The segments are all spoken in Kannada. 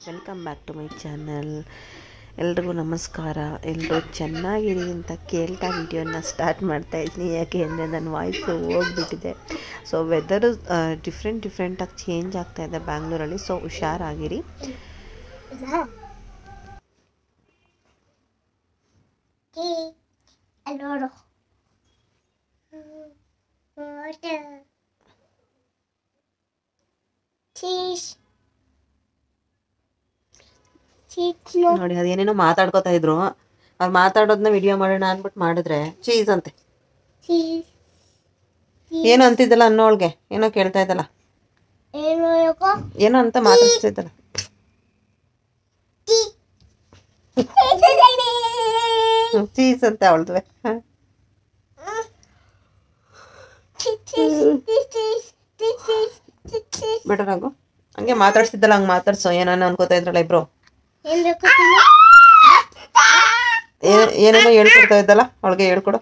Welcome back to my channel. ಎಲ್ರಿಗೂ ನಮಸ್ಕಾರ. ಎಲ್ಲರೂ ಚೆನ್ನಾಗಿರಿ ಅಂತ ಕೇಳ್ತಾ ವಿಡಿಯೋನ ಸ್ಟಾರ್ಟ್ ಮಾಡ್ತಾ ಇದ್ದೀನಿ. ಯಾಕೆ ಅಂದರೆ ನನ್ನ ವಾಯ್ಸು ಹೋಗ್ಬಿಟ್ಟಿದೆ. ಸೊ ವೆದರು ಡಿಫ್ರೆಂಟಾಗಿ ಚೇಂಜ್ ಆಗ್ತಾ ಇದೆ ಬ್ಯಾಂಗ್ಳೂರಲ್ಲಿ. ಸೊ ಹುಷಾರಾಗಿರಿ. ನೋಡಿ ಅದೇನೇನೋ ಮಾತಾಡ್ಕೋತಾ ಇದ್ರು. ಅವ್ರು ಮಾತಾಡೋದನ್ನ ವಿಡಿಯೋ ಮಾಡೋಣ ಅಂದ್ಬಿಟ್ಟು ಮಾಡಿದ್ರೆ ಚೀಸ್ ಅಂತೆ. ಏನೋ ಅಂತಿದ್ದಲ್ಲ ಅನ್ನೋಳ್ಗೆ, ಏನೋ ಕೇಳ್ತಾ ಇದ್ದಲ್ಲ, ಏನೋ ಅಂತ ಮಾತಾಡ್ತಾ ಇದ್ದಲ್ಲ. ಚೀಸ್ ಅಂತ ಅವಳ್ದುವೆ. ಬೆಟರ್ ಆಗು. ಹಂಗೆ ಮಾತಾಡ್ಸಿದ್ದಲ್ಲ, ಹಂಗೆ ಮಾತಾಡ್ಸೋ. ಏನಾನ ಅನ್ಕೋತಾ ಇದ್ರಲ್ಲ ಇಬ್ರು. ಏನೇನೋ ಹೇಳ್ಕೊಡ್ತಾ ಇದ್ದಲ್ಲ, ಅವಳಿಗೆ ಹೇಳ್ಕೊಡು.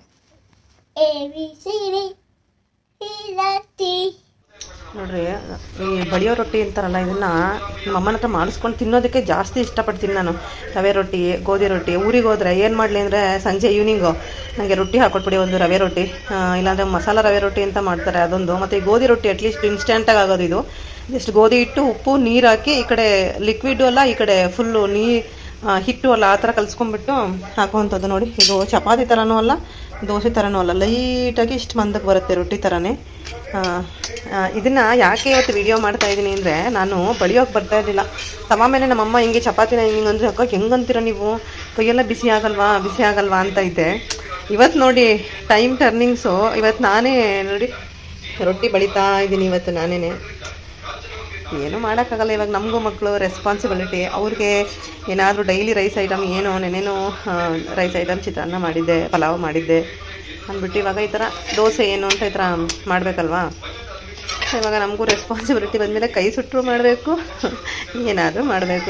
ನೋಡ್ರಿ, ಈ ಬಡಿಯೋ ರೊಟ್ಟಿ ಅಂತಾರಲ್ಲ, ಇದನ್ನ ನಮ್ಮ ಅಮ್ಮನ ಹತ್ರ ಮಾಡಿಸ್ಕೊಂಡು ತಿನ್ನೋದಕ್ಕೆ ಜಾಸ್ತಿ ಇಷ್ಟಪಡ್ತೀನಿ ನಾನು. ರವೆ ರೊಟ್ಟಿ, ಗೋಧಿ ರೊಟ್ಟಿ. ಊರಿಗೆ ಹೋದ್ರೆ ಏನು ಮಾಡಲಿ ಅಂದರೆ ಸಂಜೆ ಈವ್ನಿಂಗು ನನಗೆ ರೊಟ್ಟಿ ಹಾಕೊಟ್ಬಿಡಿ, ಒಂದು ರವೆ ರೊಟ್ಟಿ, ಇಲ್ಲಾಂದರೆ ಮಸಾಲ ರವೆ ರೊಟ್ಟಿ ಅಂತ ಮಾಡ್ತಾರೆ ಅದೊಂದು. ಮತ್ತು ಈ ಗೋಧಿ ರೊಟ್ಟಿ ಅಟ್ಲೀಸ್ಟ್ ಇನ್ಸ್ಟೆಂಟಾಗಿ ಆಗೋದು ಇದು. ಜಸ್ಟ್ ಗೋಧಿ ಹಿಟ್ಟು, ಉಪ್ಪು, ನೀರು ಹಾಕಿ, ಈ ಕಡೆ ಲಿಕ್ವಿಡು ಅಲ್ಲ, ಈ ಕಡೆ ಫುಲ್ಲು ಹಿಟ್ಟು ಅಲ್ಲ, ಆ ಥರ ಕಲಿಸ್ಕೊಂಡ್ಬಿಟ್ಟು ಹಾಕುವಂಥದ್ದು. ನೋಡಿ, ಇದು ಚಪಾತಿ ಥರನೂ ಅಲ್ಲ, ದೋಸೆ ಥರನೂ ಅಲ್ಲ, ಲೈಟಾಗಿ ಇಷ್ಟು ಮಂದಕ್ಕೆ ಬರುತ್ತೆ, ರೊಟ್ಟಿ ಥರನೇ. ಇದನ್ನು ಯಾಕೆ ಇವತ್ತು ವಿಡಿಯೋ ಮಾಡ್ತಾ ಇದ್ದೀನಿ ಅಂದರೆ, ನಾನು ಬಡಿಯೋಕೆ ಬರ್ತಾ ಇರಲಿಲ್ಲ. ತವ ಮೇಲೆ ನಮ್ಮಮ್ಮ ಹಿಂಗೆ ಚಪಾತಿನ ಹಿಂಗೆ ಅಂದರೆ, ಅಕ್ಕ ಹೆಂಗಂತೀರ ನೀವು, ಕೈಯೆಲ್ಲ ಬಿಸಿ ಆಗಲ್ವಾ ಅಂತ ಇದ್ದೆ. ಇವತ್ತು ನೋಡಿ ಟೈಮ್ ಟರ್ನಿಂಗ್ಸು. ಇವತ್ತು ನಾನೇ ನೋಡಿ ರೊಟ್ಟಿ ಬಡಿತಾ ಇದ್ದೀನಿ ಇವತ್ತು ನಾನೇ. ಏನೂ ಮಾಡೋಕ್ಕಾಗಲ್ಲ, ಇವಾಗ ನಮಗೂ ಮಕ್ಕಳು ರೆಸ್ಪಾನ್ಸಿಬಿಲಿಟಿ. ಅವ್ರಿಗೆ ಏನಾದರೂ ಡೈಲಿ ರೈಸ್ ಐಟಮ್, ಏನೋ ನೆನೇನೋ ರೈಸ್ ಐಟಮ್, ಚಿತ್ರಾನ್ನ ಮಾಡಿದ್ದೆ, ಪಲಾವ್ ಮಾಡಿದ್ದೆ ಅಂದ್ಬಿಟ್ಟು ಇವಾಗ ಈ ಥರ ದೋಸೆ ಏನು ಅಂತ ಈ ಥರ ಮಾಡಬೇಕಲ್ವಾ. ಇವಾಗ ನಮಗೂ ರೆಸ್ಪಾನ್ಸಿಬಿಲಿಟಿ ಬಂದಮೇಲೆ ಕೈ ಸುಟ್ಟರು ಮಾಡಬೇಕು, ಏನಾದರೂ ಮಾಡಬೇಕು.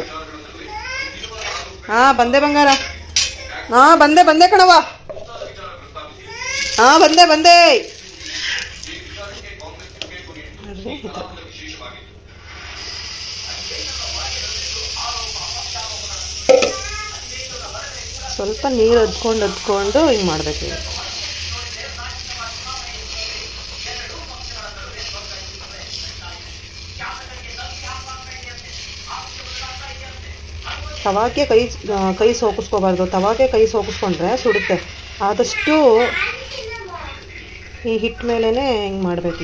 ಬಂದೆ ಬಂಗಾರ. ಬಂದೆ ಕಣವ. ಬಂದೆ ನೋಡ್ರಿ, ಈ ಥರ ಸ್ವಲ್ಪ ನೀರು ಅದ್ಕೊಂಡು ಹಿಂಗೆ ಮಾಡಬೇಕು. ತವಾಗೆ ಕೈ ಸೋಕಿಸ್ಕೋಬಾರ್ದು. ತವಾಗೆ ಕೈ ಸೋಕಿಸ್ಕೊಂಡ್ರೆ ಸುಡುತ್ತೆ. ಆದಷ್ಟು ಈ ಹಿಟ್ಟು ಮೇಲೇ ಹಿಂಗೆ ಮಾಡಬೇಕು.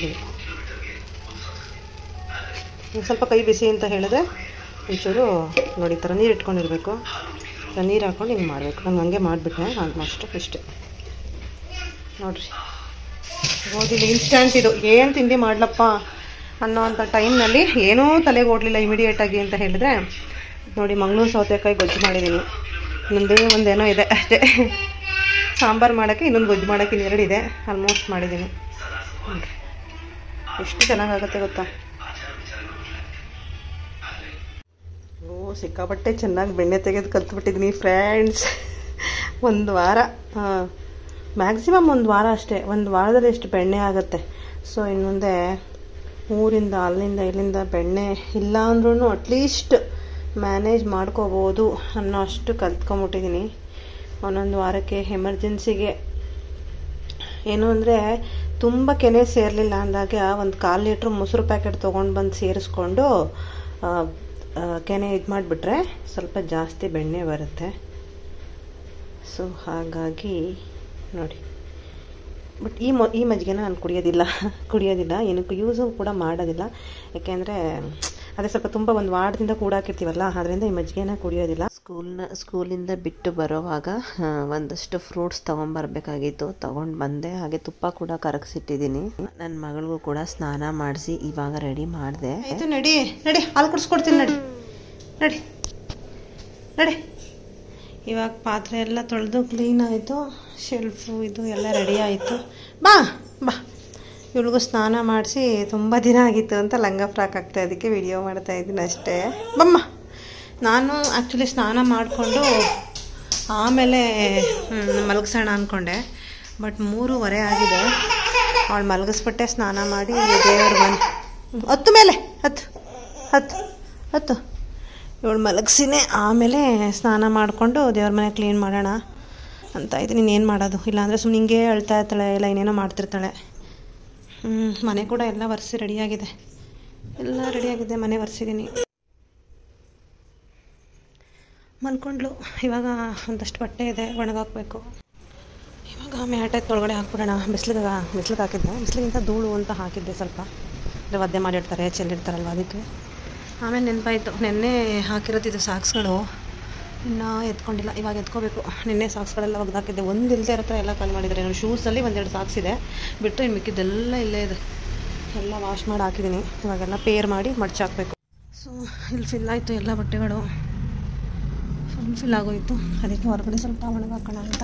ಸ್ವಲ್ಪ ಕೈ ಬಿಸಿ ಅಂತ ಹೇಳಿದ್ರೆ ಒಂಚೂರು ನೋಡಿ, ಈ ಥರ ನೀರು ಇಟ್ಕೊಂಡಿರ್ಬೇಕು. ನೀರು ಹಾಕ್ಕೊಂಡು ಹಿಂಗೆ ಮಾಡಬೇಕು. ನಾನು ಹಂಗೆ ಮಾಡಿಬಿಟ್ಟೆ ಆಲ್ಮೋಸ್ಟ್ ಇಷ್ಟೇ. ನೋಡಿರಿ, ಓದಿಲ್ಲ, ಇನ್ಸ್ಟಂಟ್ ಇದು. ಏನು ತಿಂಡಿ ಮಾಡಲಪ್ಪ ಅನ್ನೋ ಅಂಥ ಟೈಮ್ನಲ್ಲಿ ಏನೂ ತಲೆಗೆ ಓಡಲಿಲ್ಲ ಇಮಿಡಿಯೇಟಾಗಿ ಅಂತ ಹೇಳಿದ್ರೆ, ನೋಡಿ ಮಂಗಳೂರು ಸೌತೆಕಾಯಿ ಗೊಜ್ಜು ಮಾಡಿದ್ದೀನಿ. ಒಂದೇನೋ ಇದೆ ಅಷ್ಟೇ. ಸಾಂಬಾರು ಮಾಡೋಕ್ಕೆ, ಇನ್ನೊಂದು ಗೊಜ್ಜು ಮಾಡೋಕ್ಕೆ, ಇನ್ನೆರಡು ಇದೆ. ಆಲ್ಮೋಸ್ಟ್ ಮಾಡಿದ್ದೀನಿ. ನೋಡಿರಿ ಎಷ್ಟು ಚೆನ್ನಾಗಾಗುತ್ತೆ ಗೊತ್ತಾ. ಸಿಕ್ಕಾಪಟ್ಟೆ ಚೆನ್ನಾಗಿ ಬೆಣ್ಣೆ ತೆಗೆದು ಕಲ್ತ್ಬಿಟ್ಟಿದ್ದೀನಿ ಫ್ರೆಂಡ್ಸ್. ಒಂದು ವಾರ, ಮ್ಯಾಕ್ಸಿಮಮ್ ಒಂದು ವಾರ ಅಷ್ಟೇ. ಒಂದು ವಾರದಲ್ಲಿ ಎಷ್ಟು ಬೆಣ್ಣೆ ಆಗುತ್ತೆ. ಸೊ ಇನ್ನು ಮುಂದೆ ಊರಿಂದ ಅಲ್ಲಿಂದ ಇಲ್ಲಿಂದ ಬೆಣ್ಣೆ ಇಲ್ಲ ಅಂದ್ರೂ ಅಟ್ಲೀಸ್ಟ್ ಮ್ಯಾನೇಜ್ ಮಾಡ್ಕೋಬೋದು ಅನ್ನೋ ಅಷ್ಟು ಕಲ್ತ್ಕೊಂಬಿಟ್ಟಿದ್ದೀನಿ. ಒಂದೊಂದು ವಾರಕ್ಕೆ ಎಮರ್ಜೆನ್ಸಿಗೆ ಏನು ಅಂದರೆ ತುಂಬ ಕೆನೆ ಸೇರಲಿಲ್ಲ ಅಂದಾಗ ಒಂದು 1/4 ಲೀಟ್ರ್ ಮೊಸರು ಪ್ಯಾಕೆಟ್ ತೊಗೊಂಡು ಬಂದು ಸೇರಿಸ್ಕೊಂಡು ಕೆನೆ ಇದು ಮಾಡಿಬಿಟ್ರೆ ಸ್ವಲ್ಪ ಜಾಸ್ತಿ ಬೆಣ್ಣೆ ಬರುತ್ತೆ. ಸೊ ಹಾಗಾಗಿ ನೋಡಿ, ಬಟ್ ಈ ಮಜ್ಜಿಗೆನ ನಾನು ಕುಡಿಯೋದಿಲ್ಲ, ಏನಕ್ಕೂ ಯೂಸು ಕೂಡ ಮಾಡೋದಿಲ್ಲ. ಯಾಕೆಂದರೆ ಅದೇ ಸ್ವಲ್ಪ ತುಂಬ ಒಂದು ವಾರದಿಂದ ಕೂಡ ಹಾಕಿರ್ತೀವಲ್ಲ, ಅದರಿಂದ ಈ ಮಜ್ಜಿಗೆನ ಕುಡಿಯೋದಿಲ್ಲ. ಸ್ಕೂಲಿಂದ ಬಿಟ್ಟು ಬರೋವಾಗ ಒಂದಷ್ಟು ಫ್ರೂಟ್ಸ್ ತೊಗೊಂಬರ್ಬೇಕಾಗಿತ್ತು, ತೊಗೊಂಡು ಬಂದೆ. ಹಾಗೆ ತುಪ್ಪ ಕೂಡ ಕರಗಿಸಿಟ್ಟಿದ್ದೀನಿ. ನನ್ನ ಮಗಳಿಗೂ ಕೂಡ ಸ್ನಾನ ಮಾಡಿಸಿ ಇವಾಗ ರೆಡಿ ಮಾಡಿದೆ. ಆಯಿತು, ನಡಿ ಹಾಲು ಕುಡಿಸ್ಕೊಡ್ತೀನಿ. ನಡಿ. ಇವಾಗ ಪಾತ್ರೆ ಎಲ್ಲ ತೊಳೆದು ಕ್ಲೀನ್ ಆಯಿತು, ಶೆಲ್ಫು ಇದು ಎಲ್ಲ ರೆಡಿ ಆಯಿತು. ಬಾ ಇವಳಿಗೂ ಸ್ನಾನ ಮಾಡಿಸಿ ತುಂಬ ದಿನ ಆಗಿತ್ತು ಅಂತ ಲಂಗ ಫ್ರಾಕ್ ಆಗ್ತಾ, ಅದಕ್ಕೆ ವಿಡಿಯೋ ಮಾಡ್ತಾ ಇದ್ದೀನಿ ಅಷ್ಟೇ. ಬಮ್ಮ, ನಾನು ಆ್ಯಕ್ಚುಲಿ ಸ್ನಾನ ಮಾಡಿಕೊಂಡು ಆಮೇಲೆ ಮಲಗಿಸೋಣ ಅಂದ್ಕೊಂಡೆ. ಬಟ್ 3:15 ಆಗಿದೆ. ಅವಳು ಮಲಗಿಸ್ಬಿಟ್ಟೆ, ಸ್ನಾನ ಮಾಡಿ ದೇವ್ರ ಬಂದು ಹತ್ತು ಮೇಲೆ ಹತ್ತು ಇವಳು ಮಲಗಿಸಿನೇ ಆಮೇಲೆ ಸ್ನಾನ ಮಾಡಿಕೊಂಡು ದೇವ್ರ ಮನೆ ಕ್ಲೀನ್ ಮಾಡೋಣ ಅಂತ ಇದ್ದೀನಿ. ಇನ್ನೇನು ಮಾಡೋದು, ಇಲ್ಲಾಂದರೆ ಸುಮ್ಮನೆ ಹಿಂಗೆ ಅಳ್ತಾ ಇರ್ತಾಳೆ, ಇಲ್ಲ ಇನ್ನೇನೋ ಮಾಡ್ತಿರ್ತಾಳೆ. ಮನೆ ಕೂಡ ಎಲ್ಲ ಒರೆಸಿ ರೆಡಿಯಾಗಿದೆ, ಮನೆ ಒರೆಸಿದ್ದೀನಿ. ಮಲ್ಕೊಂಡ್ಲು. ಇವಾಗ ಒಂದಷ್ಟು ಬಟ್ಟೆ ಇದೆ ಒಣಗಾಕಬೇಕು. ಇವಾಗ ಮ್ಯಾಟ್ ಒಳಗಡೆ ಹಾಕ್ಬಿಡೋಣ. ಬಿಸಿಲಿಗೆ ಹಾಕಿದ್ದೆ, ಬಿಸಿಲಿಗಿಂತ ಧೂಳು ಅಂತ ಹಾಕಿದ್ದೆ ಸ್ವಲ್ಪ. ಒದ್ದೆ ಮಾಡಿರ್ತಾರೆ, ಚೆಲ್ಲಿರ್ತಾರಲ್ವ ಅದಕ್ಕೆ. ಆಮೇಲೆ ನೆನಪಾಯಿತು, ನೆನ್ನೆ ಹಾಕಿರೋದಿದ್ದು ಸಾಕ್ಸ್ಗಳು ಇನ್ನೂ ಎತ್ಕೊಂಡಿಲ್ಲ, ಇವಾಗ ಎತ್ಕೋಬೇಕು. ನಿನ್ನೆ ಸಾಕ್ಸ್ಗಳೆಲ್ಲ ಒಗ್ದಾಕಿದ್ದೆ, ಒಂದು ಇಲ್ಲದೆ ಇರೋ ಥರ ಎಲ್ಲ ಖಾಲಿ ಮಾಡಿದ್ದಾರೆ. ನಾನು ಶೂಸಲ್ಲಿ ಒಂದೆರಡು ಸಾಕ್ಸ್ ಇದೆ, ಬಿಟ್ಟರೆ ಮಿಕ್ಕಿದ್ದೆಲ್ಲ ಇಲ್ಲೇ ಇದೆ. ಎಲ್ಲ ವಾಶ್ ಮಾಡಿ ಹಾಕಿದ್ದೀನಿ. ಇವಾಗೆಲ್ಲ ಪೇರ್ ಮಾಡಿ ಮಡ್ಚಾಕಬೇಕು. ಸೊ ಇಲ್ಲಿ ಫಿಲ್ ಆಯಿತು, ಎಲ್ಲ ಬಟ್ಟೆಗಳು ಫಿಲ್ ಆಗೋಯಿತು. ಅದಕ್ಕೆ ಹೊರಗಡೆ ಸ್ವಲ್ಪ ಒಣಗಾಕೋಣ ಅಂತ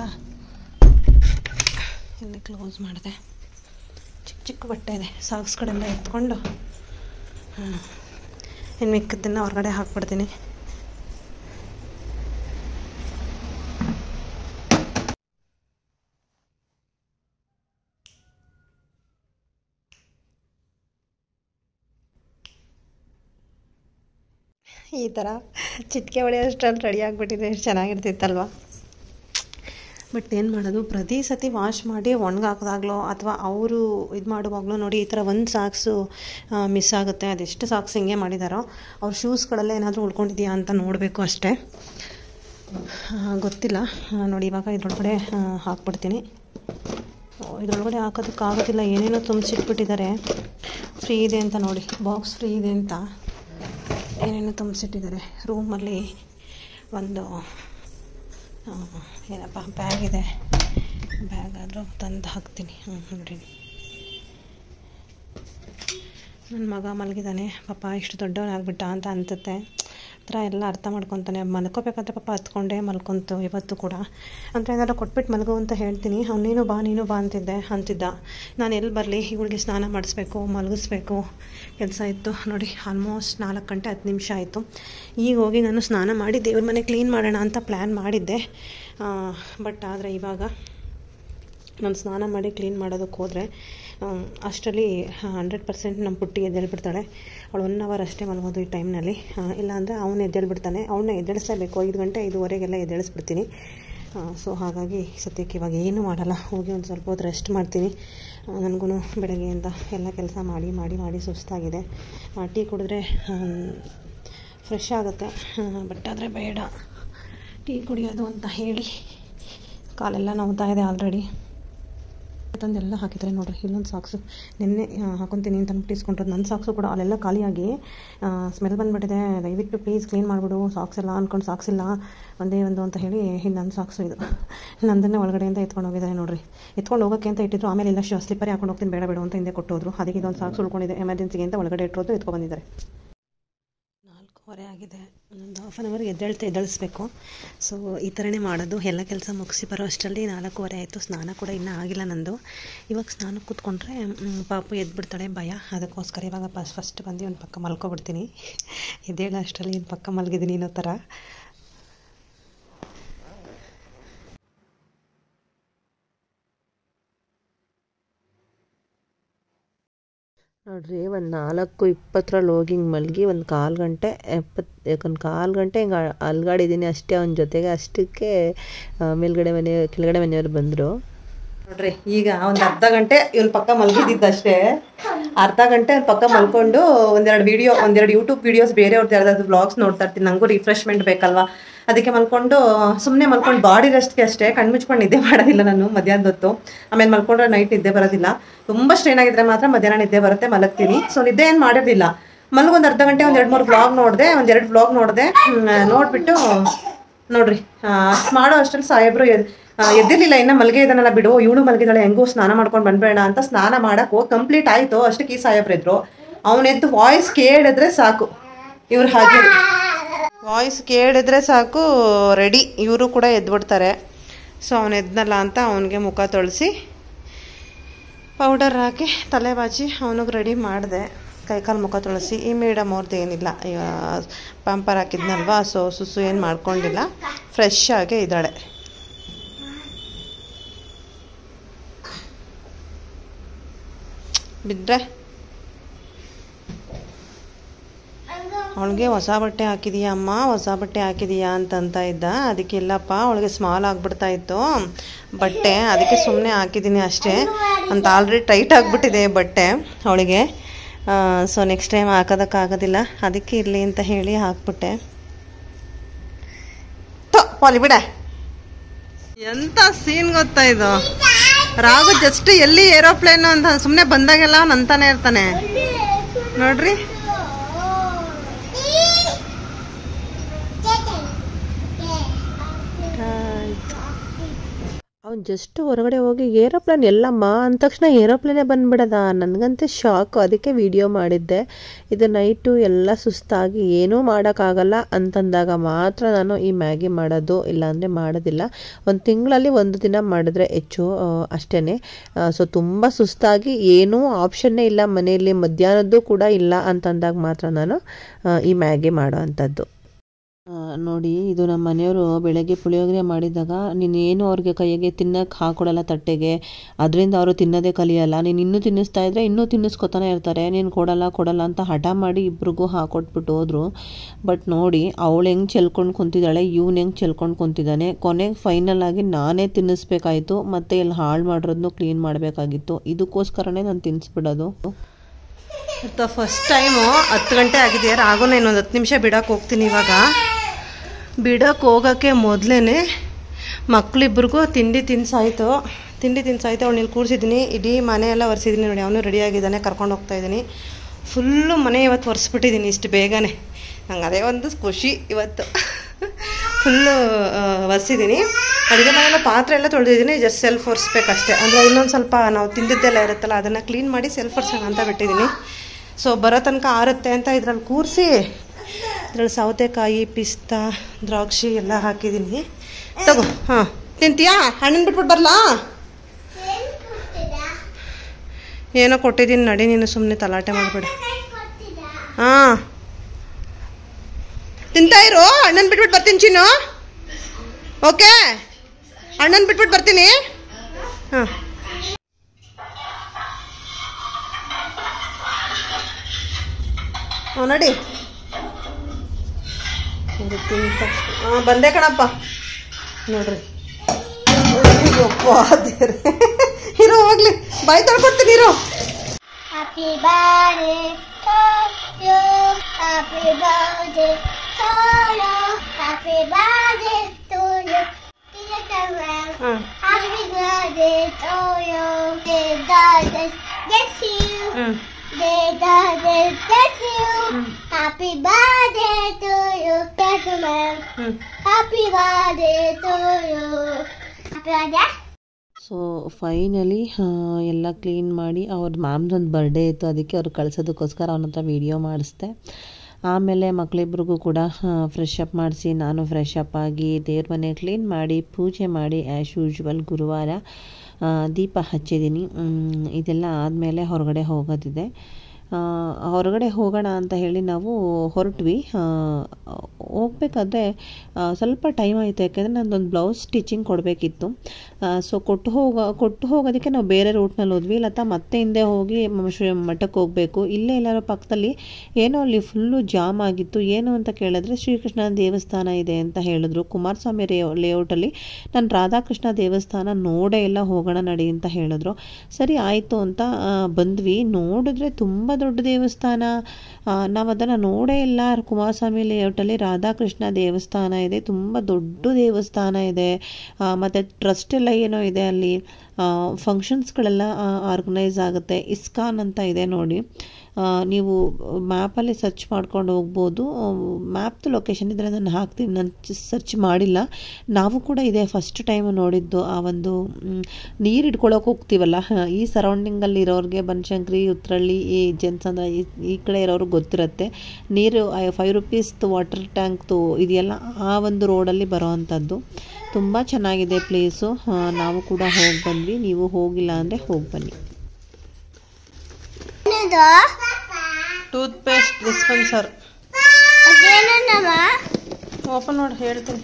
ಇಲ್ಲಿ ಕ್ಲೋಸ್ ಮಾಡಿದೆ. ಚಿಕ್ಕ ಬಟ್ಟೆ ಇದೆ, ಸಾಕ್ಸ್ಗಳೆಲ್ಲ ಎತ್ಕೊಂಡು ಇನ್ನು ಮಿಕ್ಕಿದ್ದನ್ನು ಹೊರಗಡೆ ಹಾಕ್ಬಿಡ್ತೀನಿ. ಈ ಥರ ಚಿಟಿಕೆ ಹೊಡೆಯೋಷ್ಟರಲ್ಲಿ ರೆಡಿ ಆಗಿಬಿಟ್ಟಿದೆ. ಎಷ್ಟು ಚೆನ್ನಾಗಿರ್ತಿತ್ತಲ್ವ. ಬಟ್ ಏನು ಮಾಡೋದು, ಪ್ರತಿ ಸತಿ ವಾಶ್ ಮಾಡಿ ಒಣಗಾಕಿದಾಗಲೋ ಅಥವಾ ಅವರು ಇದು ಮಾಡುವಾಗಲೂ ನೋಡಿ ಈ ಥರ ಒಂದು ಸಾಕ್ಸು ಮಿಸ್ ಆಗುತ್ತೆ. ಅದೆಷ್ಟು ಸಾಕ್ಸ್ ಹಿಂಗೆ ಮಾಡಿದಾರೋ. ಅವ್ರ ಶೂಸ್ಗಳೆಲ್ಲ ಏನಾದರೂ ಉಳ್ಕೊಂಡಿದೆಯಾ ಅಂತ ನೋಡಬೇಕು ಅಷ್ಟೇ, ಗೊತ್ತಿಲ್ಲ. ನೋಡಿ ಇವಾಗ ಇದ್ರೊಳಗಡೆ ಹಾಕ್ಬಿಡ್ತೀನಿ. ಇದ್ರೊಳಗಡೆ ಹಾಕೋದಕ್ಕಾಗೋದಿಲ್ಲ, ಏನೇನೋ ತುಂಬಿಸಿಟ್ಬಿಟ್ಟಿದ್ದಾರೆ. ಫ್ರೀ ಇದೆ ಅಂತ ನೋಡಿ, ಬಾಕ್ಸ್ ಫ್ರೀ ಇದೆ ಅಂತ ಏನೇನೋ ತುಂಬಿಸಿಟ್ಟಿದ್ದಾರೆ. ರೂಮಲ್ಲಿ ಒಂದು ಏನಪ್ಪ ಬ್ಯಾಗ್ ಇದೆ, ಬ್ಯಾಗ್ ಆದರೂ ತಂದು ಹಾಕ್ತೀನಿ. ನೋಡಿ ನನ್ನ ಮಗ ಮಲಗಿದ್ದಾನೆ, ಪಾಪ ಇಷ್ಟು ದೊಡ್ಡವನಾಗ್ಬಿಟ್ಟ ಅಂತ ಅನ್ಸುತ್ತೆ. ಆ ಥರ ಎಲ್ಲ ಅರ್ಥ ಮಾಡ್ಕೊತಾನೆ. ಮಲ್ಕೋಬೇಕಾದ್ರೆ ಪಾಪ ಹತ್ಕೊಂಡೇ ಮಲ್ಕೊಂತು ಇವತ್ತು ಕೂಡ. ಅಂದರೆ ಏನಾದ್ರು ಕೊಟ್ಬಿಟ್ಟು ಮಲಗು ಅಂತ ಹೇಳ್ತೀನಿ, ಅವ್ನು ನೀನು ಬಾ ಅಂತಿದ್ದ. ನಾನು ಎಲ್ಲಿ ಬರಲಿ, ಇವಳಿಗೆ ಸ್ನಾನ ಮಾಡಿಸ್ಬೇಕು, ಮಲಗಿಸ್ಬೇಕು, ಕೆಲಸ ಇತ್ತು. ನೋಡಿ ಆಲ್ಮೋಸ್ಟ್ 4 ಗಂಟೆ 10 ನಿಮಿಷ ಆಯಿತು. ಈಗ ಹೋಗಿ ನಾನು ಸ್ನಾನ ಮಾಡಿ ದೇವ್ರ ಮನೆ ಕ್ಲೀನ್ ಮಾಡೋಣ ಅಂತ ಪ್ಲ್ಯಾನ್ ಮಾಡಿದ್ದೆ. ಬಟ್ ಆದರೆ ಇವಾಗ ನಾನು ಸ್ನಾನ ಮಾಡಿ ಕ್ಲೀನ್ ಮಾಡೋದಕ್ಕೆ ಹೋದರೆ ಅಷ್ಟರಲ್ಲಿ 100% ನಮ್ಮ ಪುಟ್ಟಿ ಎದ್ದೇಳ್ಬಿಡ್ತಾಳೆ. ಅವಳು 1 ಅವರ್ ಅಷ್ಟೇ ಮಲಗೋದು ಈ ಟೈಮ್ನಲ್ಲಿ. ಇಲ್ಲಾಂದರೆ ಅವನು ಎದ್ದೇಳ್ಬಿಡ್ತಾನೆ. ಅವನ್ನ ಎದ್ದೇಳಿಸಲೇಬೇಕು. 5 ಗಂಟೆ 5:15ಗೆಲ್ಲ ಎದ್ದೇಳಿಸ್ಬಿಡ್ತೀನಿ. ಸೊ ಹಾಗಾಗಿ ಸದ್ಯಕ್ಕೆ ಇವಾಗ ಏನೂ ಮಾಡಲ್ಲ, ಹೋಗಿ ಒಂದು ಸ್ವಲ್ಪ ಹೊತ್ತು ರೆಸ್ಟ್ ಮಾಡ್ತೀನಿ. ನನಗೂ ಬೆಳಗ್ಗೆಯಿಂದ ಎಲ್ಲ ಕೆಲಸ ಮಾಡಿ ಸುಸ್ತಾಗಿದೆ. ಟೀ ಕುಡಿದ್ರೆ ಫ್ರೆಶ್ ಆಗುತ್ತೆ. ಬಟ್ ಆದರೆ ಬೇಡ ಟೀ ಕುಡಿಯೋದು ಅಂತ ಹೇಳಿ ಕಾಲೆಲ್ಲ ನೋವ್ತಾ ಇದೆ ಆಲ್ರೆಡಿ. ತಂದೆಲ್ಲ ಹಾಕಿದ್ದಾರೆ ನೋಡ್ರಿ. ಇಲ್ಲೊಂದು ಸಾಕ್ಸು ನಿನ್ನೆ ಹಾಕೊತೀನಿ ಅಂತ ಅಂದ್ಬಿಟ್ಟು ಇಸ್ಕೊಂಡಿರೋದು. ನನ್ನ ಸಾಕ್ಸು ಕೂಡ ಅಲ್ಲೆಲ್ಲ ಖಾಲಿಯಾಗಿ ಸ್ಮೆಲ್ ಬಂದುಬಿಟ್ಟಿದೆ. ದಯವಿಟ್ಟು ಪ್ಲೀಸ್ ಕ್ಲೀನ್ ಮಾಡಿಬಿಡು, ಸಾಕ್ಸ್ ಎಲ್ಲ ಅಂದ್ಕೊಂಡು ಸಾಕ್ಸ್ ಇಲ್ಲ ಒಂದೇ ಒಂದು ಅಂತ ಹೇಳಿ ನನ್ನ ಸಾಕ್ಸು ಇದು ನಂದನ್ನೇ ಒಳಗಡೆಯಿಂದ ಎತ್ಕೊಂಡು ಹೋಗಿದ್ದಾರೆ ನೋಡ್ರಿ. ಎತ್ಕೊಂಡು ಹೋಗೋಕ್ಕೆ ಅಂತ ಇಟ್ಟಿದ್ರು. ಆಮೇಲೆ ಇಲ್ಲ ಸ್ಲಿಪ್ಪರೇ ಹಾಕೊಂಡು ಹೋಗ್ತೀನಿ ಬೇಡ ಅಂತ ಹಿಂದೆ ಕೊಟ್ಟೋದ್ರು. ಅದಕ್ಕೆ ಇದೊಂದು ಸಾಕ್ಸ್ ಉಳ್ಕೊಂಡಿದೆ, ಎಮರ್ಜೆನ್ಸಿಗೆ ಅಂತ ಒಳಗಡೆ ಇಟ್ಟರೋದು ಎತ್ಕೊಬಂದಿದ್ದಾರೆ. 4:15 ಆಗಿದೆ. ಒಂದು ಹಾಫ್ ಆನ್ ಅವರ್ ಎದ್ದೇಳಿಸ್ಬೇಕು. ಸೊ ಈ ಥರನೇ ಮಾಡೋದು. ಎಲ್ಲ ಕೆಲಸ ಮುಗಿಸಿ ಬರೋ ಅಷ್ಟರಲ್ಲಿ 4:15 ಆಯಿತು. ಸ್ನಾನ ಕೂಡ ಇನ್ನೂ ಆಗಿಲ್ಲ ನಂದು. ಇವಾಗ ಸ್ನಾನಕ್ಕೆ ಕೂತ್ಕೊಂಡ್ರೆ ಪಾಪು ಎದ್ಬಿಡ್ತಾಳೆ, ಭಯ. ಅದಕ್ಕೋಸ್ಕರ ಇವಾಗ ಫಸ್ಟ್ ಬಂದು ಒಂದು ಪಕ್ಕ ಮಲ್ಕೊಬಿಡ್ತೀನಿ. ಎದ್ದೇಳೋ ಅಷ್ಟರಲ್ಲಿ ಒಂದು ಪಕ್ಕ ಮಲಗಿದ್ದೀನಿ ಅನ್ನೋ ಥರ. ನೋಡ್ರಿ, ಒಂದು 4:20 ಹೋಗಿ ಹಿಂಗೆ ಮಲಗಿ ಒಂದು 1/4 ಗಂಟೆ ಹಿಂಗೆ ಅಲ್ಗಾಡಿದ್ದೀನಿ ಅಷ್ಟೇ ಅವನ ಜೊತೆಗೆ. ಅಷ್ಟಕ್ಕೆ ಕೆಳಗಡೆ ಮನೆಯವರು ಬಂದರು ನೋಡ್ರಿ. ಈಗ ಒಂದು ಅರ್ಧ ಗಂಟೆ ಇವನ ಪಕ್ಕ ಮಲಗಿದ್ದಷ್ಟೇ. ಅರ್ಧ ಗಂಟೆ ಅವ್ನ ಪಕ್ಕ ಮಲ್ಕೊಂಡು ಒಂದೆರಡು ಯೂಟ್ಯೂಬ್ ವೀಡಿಯೋಸ್ ಬೇರೆಯವ್ರದ್ದು ಯಾರ್ದಾದ್ರು ಬ್ಲಾಗ್ಸ್ ನೋಡ್ತಾ ಇರ್ತೀನಿ. ನನಗೂ ರಿಫ್ರೆಶ್ಮೆಂಟ್ ಬೇಕಲ್ವಾ, ಅದಕ್ಕೆ ಸುಮ್ಮನೆ ಮಲ್ಕೊಂಡು ಬಾಡಿ ರೆಸ್ಟ್ಗೆ ಅಷ್ಟೇ. ಕಣ್ಣು ಮುಚ್ಕೊಂಡು ನಿದ್ದೆ ಮಾಡೋದಿಲ್ಲ ನಾನು ಮಧ್ಯಾಹ್ನದ ಹೊತ್ತು. ಆಮೇಲೆ ಮಲ್ಕೊಂಡ್ರೆ ನೈಟ್ ನಿದ್ದೆ ಬರೋದಿಲ್ಲ. ತುಂಬ ಸ್ಟ್ರೈನ್ ಆಗಿದ್ರೆ ಮಾತ್ರ ಮಧ್ಯಾಹ್ನ ನಿದ್ದೆ ಬರುತ್ತೆ, ಮಲಗ್ತೀನಿ. ಸೊ ನಿದ್ದೆ ಏನು ಮಾಡಿರಲಿಲ್ಲ. ಮಲ್ಗೊಂದು ಅರ್ಧ ಗಂಟೆ ಒಂದು 2-3 ವ್ಲಾಗ್ ನೋಡಿದೆ, 2 ವ್ಲಾಗ್ ನೋಡಿದೆ. ನೋಡಿಬಿಟ್ಟು ನೋಡ್ರಿ ಅಷ್ಟು ಮಾಡೋ ಅಷ್ಟರಲ್ಲಿ ಸಾಹೇಬ್ರು ಎದ್ದಿರಲಿಲ್ಲ. ಇನ್ನು ಮಲ್ಗೆ ಇದ್ದಾನಲ್ಲ ಬಿಡು, ಇವಳು ಮಲಗಿದಾಳೆ, ಹೆಂಗೂ ಸ್ನಾನ ಮಾಡ್ಕೊಂಡು ಬಂದ್ಬೇಡ ಅಂತ ಸ್ನಾನ ಮಾಡಕ್ಕೆ ಹೋಗಿ ಕಂಪ್ಲೀಟ್ ಆಯಿತು. ಅಷ್ಟಕ್ಕೆ ಈ ಸಾಹೇಬ್ರು ಇದ್ರು. ಅವನೆದ್ದು ವಾಯ್ಸ್ ಕೇಳಿದ್ರೆ ಸಾಕು, ಇವ್ರು ಹಾಗೆ ವಾಯ್ಸ್ ಕೇಳಿದ್ರೆ ಸಾಕು ರೆಡಿ, ಇವರು ಕೂಡ ಎದ್ಬಿಡ್ತಾರೆ. ಸೊ ಅವನು ಎದ್ನಲ್ಲ ಅಂತ ಅವನಿಗೆ ಮುಖ ತೊಳಸಿ ಪೌಡರ್ ಹಾಕಿ ತಲೆ ಬಾಚಿ ಅವನಿಗೆ ರೆಡಿ ಮಾಡಿದೆ. ಕೈಕಾಲು ಮುಖ ತೊಳಸಿ. ಈ ಮೇಡಮ್ ಅವ್ರದ್ದು ಏನಿಲ್ಲ, ಪಂಪರ್ ಹಾಕಿದ್ನಲ್ವ, ಸೊ ಸುಸು ಏನು ಮಾಡ್ಕೊಂಡಿಲ್ಲ, ಫ್ರೆಶ್ ಆಗೇ ಇದ್ದಾಳೆ. ಬಿದ್ದರೆ ಅವಳಿಗೆ ಹೊಸ ಬಟ್ಟೆ ಹಾಕಿದೀಯಾ ಅಮ್ಮ, ಹೊಸ ಬಟ್ಟೆ ಹಾಕಿದೀಯಾ ಅಂತ ಇದ್ದ. ಅದಕ್ಕೆ ಇಲ್ಲಪ್ಪ, ಅವಳಿಗೆ ಸ್ಮಾಲ್ ಆಗಿಬಿಡ್ತಾ ಇತ್ತು ಬಟ್ಟೆ, ಅದಕ್ಕೆ ಸುಮ್ಮನೆ ಹಾಕಿದ್ದೀನಿ ಅಷ್ಟೇ ಅಂತ. ಆಲ್ರೆಡಿ ಟೈಟ್ ಆಗಿಬಿಟ್ಟಿದೆ ಬಟ್ಟೆ ಅವಳಿಗೆ. ಸೊ ನೆಕ್ಸ್ಟ್ ಟೈಮ್ ಹಾಕೋದಕ್ಕಾಗೋದಿಲ್ಲ, ಅದಕ್ಕೆ ಇರಲಿ ಅಂತ ಹೇಳಿ ಹಾಕ್ಬಿಟ್ಟೆ. ಪಾಲಿ ಬಿಡ, ಎಂಥ ಸೀನ್ ಗೊತ್ತಾ ಇದು. ರಾಘು ಜಸ್ಟ್ ಎಲ್ಲಿ ಏರೋಪ್ಲೇನು ಅಂತ ಸುಮ್ಮನೆ ಬಂದಾಗೆಲ್ಲ ಅವ್ನು ಅಂತಾನೆ ಇರ್ತಾನೆ ನೋಡ್ರಿ. ಅವ್ನು ಜಸ್ಟ್ ಹೊರಗಡೆ ಹೋಗಿ ಏರೋಪ್ಲೇನ್ ಎಲ್ಲಮ್ಮ ಅಂದ ತಕ್ಷಣ ಏರೋಪ್ಲೇನೇ ಬಂದ್ಬಿಡದ. ನನಗಂತೂ ಶಾಕು, ಅದಕ್ಕೆ ವಿಡಿಯೋ ಮಾಡಿದ್ದೆ. ಇದು ನೈಟು ಎಲ್ಲ ಸುಸ್ತಾಗಿ ಏನೂ ಮಾಡೋಕ್ಕಾಗಲ್ಲ ಅಂತಂದಾಗ ಮಾತ್ರ ನಾನು ಈ ಮ್ಯಾಗಿ ಮಾಡೋದು, ಇಲ್ಲಾಂದರೆ ಮಾಡೋದಿಲ್ಲ. ಒಂದು ತಿಂಗಳಲ್ಲಿ 1 ದಿನ ಮಾಡಿದ್ರೆ ಹೆಚ್ಚು ಅಷ್ಟೇ. ಸೊ ತುಂಬ ಸುಸ್ತಾಗಿ ಏನೂ ಆಪ್ಷನ್ನೇ ಇಲ್ಲ ಮನೆಯಲ್ಲಿ, ಮಧ್ಯಾಹ್ನದ್ದು ಕೂಡ ಇಲ್ಲ ಅಂತಂದಾಗ ಮಾತ್ರ ನಾನು ಈ ಮ್ಯಾಗಿ ಮಾಡೋ ಅಂಥದ್ದು. ನೋಡಿ, ಇದು ನಮ್ಮ ಮನೆಯವರು ಬೆಳಗ್ಗೆ ಪುಳಿಯೋಗರೆ ಮಾಡಿದಾಗ ನೀನೇನು ಅವ್ರಿಗೆ ಕೈಗೆ ತಿನ್ನಕ್ಕೆ ಹಾಕೊಡಲ್ಲ ತಟ್ಟೆಗೆ, ಅದರಿಂದ ಅವರು ತಿನ್ನೋದೇ ಕಲಿಯಲ್ಲ. ನೀನು ಇನ್ನೂ ತಿನ್ನಿಸ್ತಾ ಇದ್ರೆ ಇನ್ನೂ ತಿನ್ನಿಸ್ಕೊತಾನೆ ಇರ್ತಾರೆ. ನೀನು ಕೊಡಲ್ಲ ಅಂತ ಹಠ ಮಾಡಿ ಇಬ್ರಿಗೂ ಹಾಕೊಟ್ಬಿಟ್ಟು ಹೋದ್ರು. ಬಟ್ ನೋಡಿ, ಅವಳು ಹೆಂಗೆ ಚೆಲ್ಕೊಂಡು ಕುಂತಿದ್ದಾಳೆ, ಇವ್ನು ಹೆಂಗೆ ಚೆಲ್ಕೊಂಡು ಕುಂತಿದ್ದಾನೆ. ಕೊನೆಗೆ ಫೈನಲ್ ಆಗಿ ನಾನೇ ತಿನ್ನಿಸ್ಬೇಕಾಯಿತು, ಮತ್ತು ಇಲ್ಲಿ ಹಾಳು ಮಾಡಿರೋದನ್ನು ಕ್ಲೀನ್ ಮಾಡಬೇಕಾಗಿತ್ತು. ಇದಕ್ಕೋಸ್ಕರನೇ ನಾನು ತಿನ್ನಿಸ್ಬಿಡೋದು. ಫಸ್ಟ್ ಟೈಮು 10 ಗಂಟೆ ಆಗಿದೆ. ರಾಘುನ ಇನ್ನೊಂದು 10 ನಿಮಿಷ ಬಿಡೋಕೆ ಹೋಗ್ತೀನಿ. ಇವಾಗ ಬಿಡೋಕೆ ಹೋಗೋಕ್ಕೆ ಮೊದಲೇ ಮಕ್ಕಳಿಬ್ರಿಗೂ ತಿಂಡಿ ತಿನ್ಸಾಯ್ತು. ಅವ್ನು ಇಲ್ಲಿ ಕೂರಿಸಿದ್ದೀನಿ, ಇಡೀ ಮನೆ ಎಲ್ಲ ಒರೆಸಿದ್ದೀನಿ. ನೋಡಿ, ಅವನು ರೆಡಿಯಾಗಿದ್ದಾನೆ, ಕರ್ಕೊಂಡು ಹೋಗ್ತಾಯಿದ್ದೀನಿ. ಫುಲ್ಲು ಮನೆ ಇವತ್ತು ಒರೆಸ್ಬಿಟ್ಟಿದ್ದೀನಿ ಇಷ್ಟು ಬೇಗನೆ. ನಂಗೆ ಅದೇ ಒಂದು ಖುಷಿ ಇವತ್ತು. ಫುಲ್ಲು ಒರೆಸಿದ್ದೀನಿ. ಅಡುಗೆ ಮನೆಯಲ್ಲ ಪಾತ್ರೆ ಎಲ್ಲ ತೊಳೆದಿದ್ದೀನಿ, ಜಸ್ಟ್ ಸೆಲ್ಫ್ ಒರೆಸ್ಬೇಕಷ್ಟೇ. ಅಂದರೆ ಇನ್ನೊಂದು ಸ್ವಲ್ಪ ನಾವು ತಿಂದಿದ್ದೆಲ್ಲ ಇರುತ್ತಲ್ಲ, ಅದನ್ನು ಕ್ಲೀನ್ ಮಾಡಿ ಸೆಲ್ಫ್ ಒರೆಸೋಣ ಅಂತ ಬಿಟ್ಟಿದ್ದೀನಿ. ಸೊ ಬರೋ ತನಕ ಆರುತ್ತೆ ಅಂತ ಇದ್ರಲ್ಲಿ ಕೂರಿಸಿ, ಇದ್ರಲ್ಲಿ ಸೌತೆಕಾಯಿ, ಪಿಸ್ತಾ, ದ್ರಾಕ್ಷಿ ಎಲ್ಲ ಹಾಕಿದ್ದೀನಿ. ತಗೋ, ಹಾಂ ತಿಂತೀಯಾ? ಹಣ್ಣನ್ನು ಬಿಟ್ಬಿಟ್ಟು ಬರಲಾ? ಏನೋ ಕೊಟ್ಟಿದ್ದೀನಿ, ನಡಿ ನೀನು ಸುಮ್ಮನೆ ತಲಾಟೆ ಮಾಡಿಬಿಡ. ಹಾಂ ತಿಂತಾ ಇರು, ಹಣ್ಣನ್ನು ಬಿಟ್ಬಿಟ್ಟು ಬರ್ತೀನಿ ಚಿನ್ನು. ಓಕೆ, ಹಣ್ಣನ್ನು ಬಿಟ್ಬಿಟ್ಟು ಬರ್ತೀನಿ. ಹಾಂ ನಡಿ. ಹಾಂ ಬಂದೆ ಕಣಪ್ಪ. ನೋಡ್ರಿ, ಇರೋ ಹೋಗ್ಲಿ, ಬಾಯಿ ತೊಳ್ಕೊಡ್ತೀನಿ ಇರೋ. Happy birthday to you, happy birthday to you, happy birthday to you. Happy birthday to you. May God bless you. May God bless you. Happy birthday to you, gentlemen. Happy birthday to you. Happy birthday. So finally ಎಲ್ಲ ಕ್ಲೀನ್ ಮಾಡಿ, ಅವ್ರ ಮ್ಯಾಮ್ದೊಂದು ಬರ್ಡೇ ಇತ್ತು, ಅದಕ್ಕೆ ಅವ್ರು ಕಳ್ಸೋದಕ್ಕೋಸ್ಕರ ಅವನ ಹತ್ರ ವೀಡಿಯೋ ಮಾಡಿಸ್ದೆ. ಆಮೇಲೆ ಮಕ್ಕಳಿಬ್ರಿಗೂ ಕೂಡ ಫ್ರೆಶ್ ಅಪ್ ಮಾಡಿಸಿ, ನಾನು ಫ್ರೆಶ್ ಅಪ್ ಆಗಿ ದೇವ್ರ ಮನೆ ಕ್ಲೀನ್ ಮಾಡಿ, ಪೂಜೆ ಮಾಡಿ, ಆ್ಯಸ್ ಯೂಶ್ವಲ್ ಗುರುವಾರ ದೀಪ ಹಚ್ಚಿದ್ದೀನಿ. ಇದೆಲ್ಲ ಆದಮೇಲೆ ಹೊರಗಡೆ ಹೋಗೋದಿದೆ. ಹೊರಗಡೆ ಹೋಗೋಣ ಅಂತ ಹೇಳಿ ನಾವು ಹೊರಟ್ವಿ. ಹೋಗ್ಬೇಕಾದ್ರೆ ಸ್ವಲ್ಪ ಟೈಮ್ ಆಯಿತು, ಯಾಕೆಂದರೆ ನಂದೊಂದು ಬ್ಲೌಸ್ ಸ್ಟಿಚಿಂಗ್ ಕೊಡಬೇಕಿತ್ತು. ಸೊ ಕೊಟ್ಟು ಹೋಗೋದಕ್ಕೆ ನಾವು ಬೇರೆ ರೂಟ್ನಲ್ಲಿ ಹೋದ್ವಿ. ಲತಾ ಮತ್ತೆ ಹಿಂದೆ ಹೋಗಿ ಮಠಕ್ಕೆ ಹೋಗಬೇಕು. ಇಲ್ಲೇ ಎಲ್ಲರೂ ಪಕ್ಕದಲ್ಲಿ ಏನೋ ಅಲ್ಲಿ ಫುಲ್ಲು ಜಾಮ್ ಆಗಿತ್ತು. ಏನು ಅಂತ ಕೇಳಿದ್ರೆ ಶ್ರೀಕೃಷ್ಣ ದೇವಸ್ಥಾನ ಇದೆ ಅಂತ ಹೇಳಿದ್ರು. ಕುಮಾರಸ್ವಾಮಿ ಲೇಔಟಲ್ಲಿ ನಾನು ರಾಧಾಕೃಷ್ಣ ದೇವಸ್ಥಾನ ನೋಡೇ ಇಲ್ಲ, ಹೋಗೋಣ ನಡಿ ಅಂತ ಹೇಳಿದ್ರು. ಸರಿ ಆಯಿತು ಅಂತ ಬಂದ್ವಿ. ನೋಡಿದ್ರೆ ತುಂಬ ದೊಡ್ಡ ದೇವಸ್ಥಾನ, ನಾವು ಅದನ್ನು ನೋಡೇ ಇಲ್ಲ. ಕುಮಾರಸ್ವಾಮಿ ಲೇಔಟಲ್ಲಿ ರಾಧಾಕೃಷ್ಣ ದೇವಸ್ಥಾನ ಇದೆ, ತುಂಬ ದೊಡ್ಡ ದೇವಸ್ಥಾನ ಇದೆ. ಮತ್ತು ಟ್ರಸ್ಟ್ ಎಲ್ಲ ಏನೋ ಇದೆ ಅಲ್ಲಿ, ಫಂಕ್ಷನ್ಸ್ಗಳೆಲ್ಲ ಆರ್ಗನೈಸ್ ಆಗುತ್ತೆ. ಇಸ್ಕಾನ್ ಅಂತ ಇದೆ ನೋಡಿ, ನೀವು ಮ್ಯಾಪಲ್ಲಿ ಸರ್ಚ್ ಮಾಡ್ಕೊಂಡು ಹೋಗ್ಬೋದು. ಮ್ಯಾಪ್ದು ಲೊಕೇಶನ್ ಇದ್ದರೆ ನಾನು ಹಾಕ್ತೀನಿ, ನಾನು ಸರ್ಚ್ ಮಾಡಿಲ್ಲ. ನಾವು ಕೂಡ ಇದೆ ಫಸ್ಟ್ ಟೈಮ್ ನೋಡಿದ್ದು. ಆ ಒಂದು ನೀರು ಇಟ್ಕೊಳ್ಳೋಕೆ ಹೋಗ್ತೀವಲ್ಲ, ಈ ಸರೌಂಡಿಂಗಲ್ಲಿ ಇರೋರಿಗೆ ಬನಶಂಕರಿ, ಉತ್ರಳ್ಳಿ, ಈ ಜನ್ಸಂದ್ರ ಈ ಕಡೆ ಇರೋರಿಗೆ ಗೊತ್ತಿರುತ್ತೆ. ನೀರು 5 ರೂಪೀಸ್ದು ವಾಟರ್ ಟ್ಯಾಂಕ್ದು ಇದೆಯಲ್ಲ, ಆ ಒಂದು ರೋಡಲ್ಲಿ ಬರೋ ಅಂಥದ್ದು. ತುಂಬ ಚೆನ್ನಾಗಿದೆ ಪ್ಲೇಸು. ನಾವು ಕೂಡ ಹೋಗಿ ಬಂದ್ವಿ. ನೀವು ಹೋಗಿಲ್ಲ ಅಂದರೆ ಹೋಗಿ ಬನ್ನಿ. ಟೂತ್ ಪೇಸ್ಟ್ ಡಿಸ್ಪೆನ್ಸರ್ ಓಪನ್ ಮಾಡಿ ಹೇಳ್ತೀನಿ.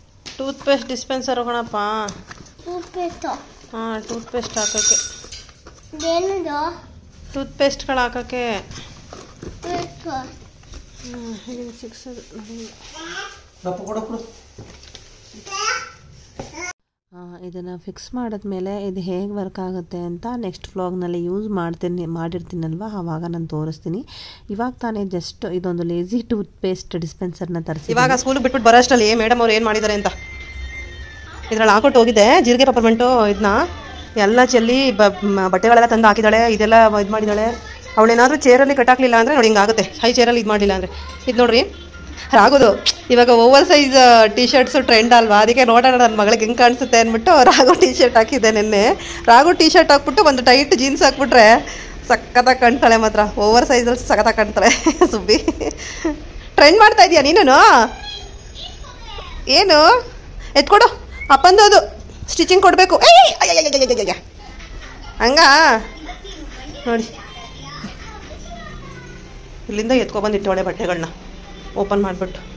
ಟೂತ್ ಪೇಸ್ಟ್ ಡಿಸ್ಪೆನ್ಸರ್ ಕಣಪ್ಪ. ಹಾಂ, ಟೂತ್ ಪೇಸ್ಟ್ ಹಾಕೋಕ್ಕೆ ಇದೇನಿದು? ಟೂತ್ ಪೇಸ್ಟ್ಗಳು ಹಾಕೋಕ್ಕೆ. ಬೇಕು. ಇದನ್ನು ಫಿಕ್ಸ್ ಮಾಡಿದ್ಮೇಲೆ ಇದು ಹೇಗೆ ವರ್ಕ್ ಆಗುತ್ತೆ ಅಂತ ನೆಕ್ಸ್ಟ್ ವ್ಲಾಗ್ನಲ್ಲಿ ಯೂಸ್ ಮಾಡಿರ್ತೀನಲ್ವ, ಆವಾಗ ನಾನು ತೋರಿಸ್ತೀನಿ. ಇವಾಗ ತಾನೇ ಜಸ್ಟ್ ಇದೊಂದು ಲೇಸಿ ಟೂತ್ ಪೇಸ್ಟ್ ಡಿಸ್ಪೆನ್ಸರ್ನ ತರಿಸಿ ಇವಾಗ ಸ್ಕೂಲಿಗೆ ಬಿಟ್ಬಿಟ್ಟು ಬರೋ ಅಷ್ಟರಲ್ಲಿ ಮೇಡಮ್ ಅವ್ರು ಏನು ಮಾಡಿದ್ದಾರೆ ಅಂತ ಇದ್ರಲ್ಲಿ ಹಾಕೊಟ್ಟು ಹೋಗಿದ್ದೆ. ಜೀರಿಗೆ ಪೆಪ್ಪರ್ಮೆಂಟು ಇದನ್ನ ಎಲ್ಲ ಚೆಲ್ಲಿ ಬಟ್ಟೆಗಳೆಲ್ಲ ತಂದು ಹಾಕಿದ್ದಾಳೆ. ಇದೆಲ್ಲ ಇದು ಮಾಡಿದ್ದಾಳೆ. ಅವಳೇನಾದರೂ ಚೇರಲ್ಲಿ ಕಟ್ಟಾಕಲಿಲ್ಲ ಅಂದರೆ ನೋಡಿ ಹಿಂಗಾಗುತ್ತೆ. ಹೈ ಚೇರಲ್ಲಿ ಇದು ಮಾಡಿಲ್ಲ ಅಂದರೆ. ಇದು ನೋಡ್ರಿ ರಾಗುದು ಇವಾಗ over size T shirts trend ಅಲ್ವಾ, ಅದಕ್ಕೆ ನೋಡೋಣ ನನ್ನ ಮಗಳಿಗೆ ಹೆಂಗೆ ಕಾಣಿಸುತ್ತೆ ಅಂದ್ಬಿಟ್ಟು ರಾಗು ಟಿ ಶರ್ಟ್ ಹಾಕಿದ್ದೆ ನಿನ್ನೆ. ರಾಗು ಟಿ ಶರ್ಟ್ ಹಾಕ್ಬಿಟ್ಟು ಒಂದು ಟೈಟ್ ಜೀನ್ಸ್ ಹಾಕ್ಬಿಟ್ರೆ ಸಖತ್ತಾಗಿ ಕಾಣ್ತಾಳೆ. ಮಾತ್ರ ಓವರ್ ಸೈಜಲ್ಲಿ ಸಖತ್ತಾಗಿ ಕಾಣ್ತಾಳೆ. ಸುಬ್ಬಿ ಟ್ರೆಂಡ್ ಮಾಡ್ತಾ ಇದೀಯಾ ನೀನು? ಏನು ಎತ್ಕೊಡು ಅಪ್ಪಂದು, ಅದು ಸ್ಟಿಚಿಂಗ್ ಕೊಡಬೇಕು. ಹಂಗ ನೋಡಿ ಇಲ್ಲಿಂದ ಎತ್ಕೊಬಂದಿಟ್ಟವಳೆ ಬಟ್ಟೆಗಳನ್ನ ಓಪನ್ ಮಾಡಿಬಿಟ್ಟು.